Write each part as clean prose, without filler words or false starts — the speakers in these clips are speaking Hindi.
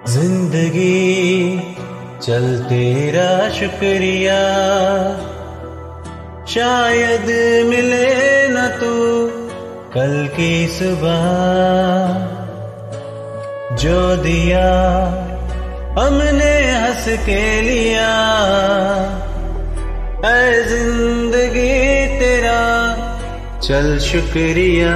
जिंदगी चल तेरा शुक्रिया, शायद मिले न तू कल की सुबह। जो दिया हमने हंस के लिया, ऐ जिंदगी तेरा चल शुक्रिया।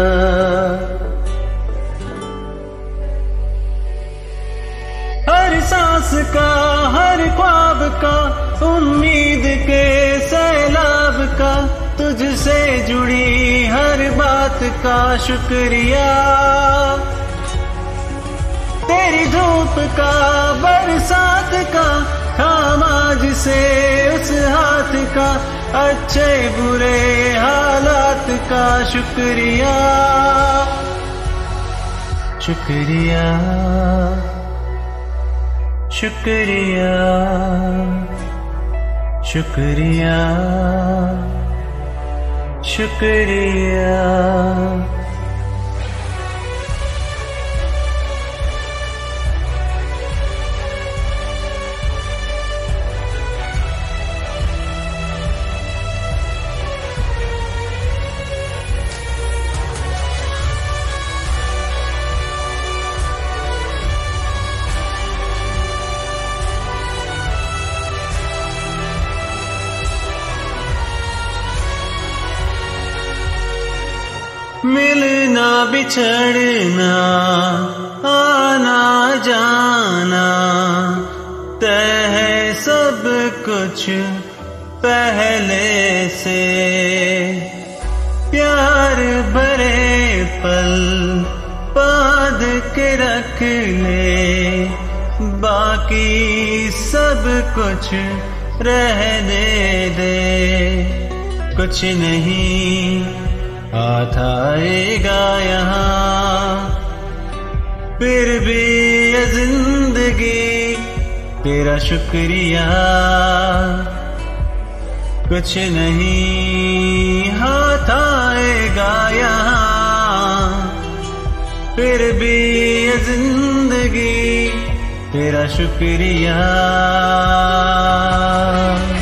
हर सांस का, हर ख्वाब का, उम्मीद के सैलाब का, तुझसे जुड़ी हर बात का शुक्रिया। तेरी धूप का, बरसात का, थामा जिसे उस हाथ का, अच्छे बुरे हालात का शुक्रिया। शुक्रिया शुक्रिया शुक्रिया शुक्रिया। मिलना बिछड़ना, आना जाना, तय है सब कुछ पहले से। प्यार भरे पल बांध के रख ले, बाकी सब कुछ रहने दे। कुछ नहीं हाथ आएगा यहाँ, फिर भी ये जिंदगी तेरा शुक्रिया। कुछ नहीं हाथ आएगा यहाँ, फिर भी ये जिंदगी तेरा शुक्रिया।